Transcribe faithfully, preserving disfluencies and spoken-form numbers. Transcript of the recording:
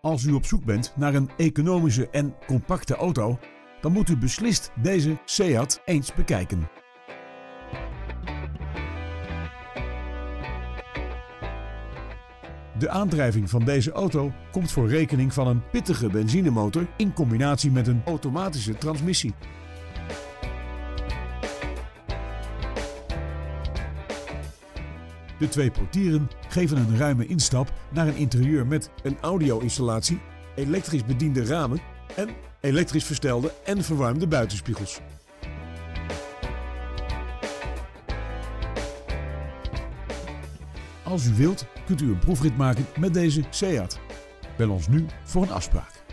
Als u op zoek bent naar een economische en compacte auto, dan moet u beslist deze Seat eens bekijken. De aandrijving van deze auto komt voor rekening van een pittige benzinemotor in combinatie met een automatische transmissie. De twee portieren geven een ruime instap naar een interieur met een audio-installatie, elektrisch bediende ramen en elektrisch verstelde en verwarmde buitenspiegels. Als u wilt, kunt u een proefrit maken met deze Seat. Bel ons nu voor een afspraak.